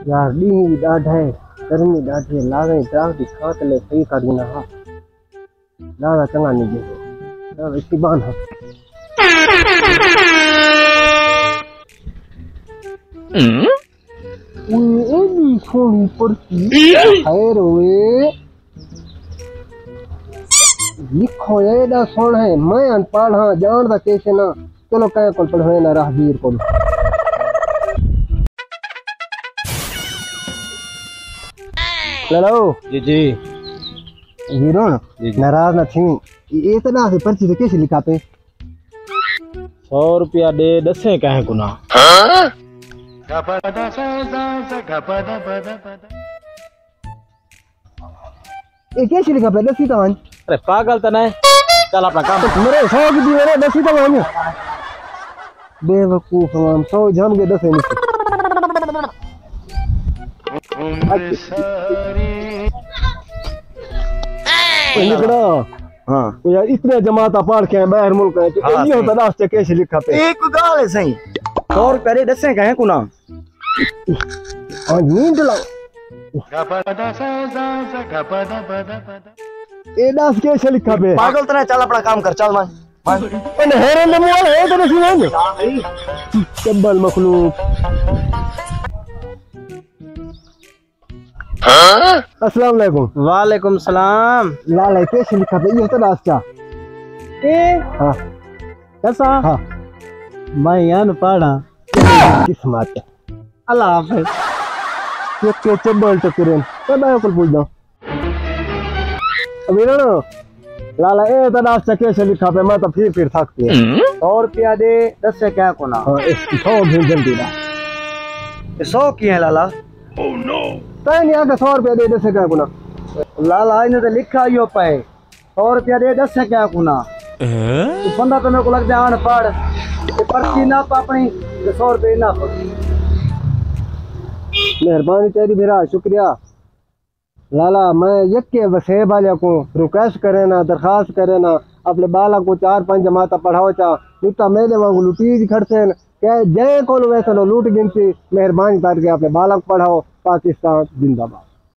यार डी ॾाढा है गर्मी ॾाढी है लागा ड्राफ दी खात ले सही कर देना हां लागा चंगा नहीं दे यार इसी बान हां ये भी सोनी पड़ती खैर वे लिखो ये दा सोना है मैं अनपढ़ हां जानदा कैसे ना चलो कह को पढ़वे ना राहगीर को हेलो जी जी वीरो नाराज न थी ये तो ना पर्ची से कैसे लिखा पे 100 रुपया दे दसे कहे कुना ये कैसे लिखा पे दसी तवन अरे पागल तो नहीं चल अपना काम मेरे 100 की दी मेरे दसी तवन बेवकूफ हम 100 जम के दसे नहीं हाँ यार इतने जमाता पढ़ के बाहर मुल्क है हाँ, ये होता रास्ते कैसे लिखा पे एक गाल है सही 100 रुपया दे दसे कहे कुना आज नींद लाओ ए दास कैसे लिखा पे पागल तो नहीं चल अपना काम कर चल मान अरे हैरान ने मोल है तो नहीं है चब्बल मखलूक अस्सलाम वालेकुम वालेकुम सलाम लाला कैसे लिखा पे ये तो रास्ता ए हाँ कैसा हाँ मैं यान पढ़ा किस्मत अल्लाह हाफिज ये के चब्बल टकरे तो मैं को पूछ दो अभी ना लाला ए तो रास्ता कैसे लिखा पे मैं तो फिर थकती है 100 रुपया दे दसे कहे कुना हाँ इसकी 100 भेज जल्दी ला 100 की है लाला तय नहीं आके 100 रुपया दे दसे क्या गुना लाला इन्हें तो लिखा यो पे 100 रुपया दे दसे क्या कुना तो बंदा तो मेरे को लगता है अनपढ़ पर्ची ना अपनी 100 रुपये ना मेहरबानी तेरी मेरा शुक्रिया लाला मैं यके वसे वाले को रिक्वेस्ट करे ना दरखास्त करे ना अपने बाला को 4-5 जमाता पढ़ाओ चा लुटा मेले वांगू लुटी खड़ते क्या जय को वैसे लूट गिनती मेहरबानी करके अपने बालक पढ़ाओ पाकिस्तान जिंदाबाद।